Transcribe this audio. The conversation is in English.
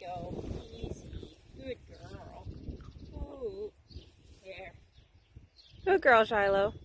go. Easy. Good girl. Ooh. There. Good girl, Shiloh.